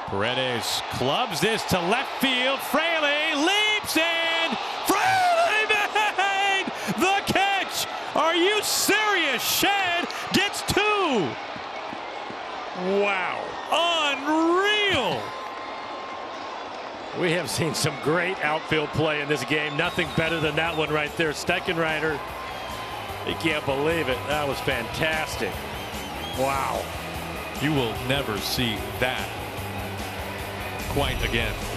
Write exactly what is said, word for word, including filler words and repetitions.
Paredes clubs this to left field. Fraley leaps in. Fraley made the catch. Are you serious? Shed gets two. Wow. Unreal. We have seen some great outfield play in this game. Nothing better than that one right there. Steckenrider. You can't believe it. That was fantastic. Wow. You will never see that quite again.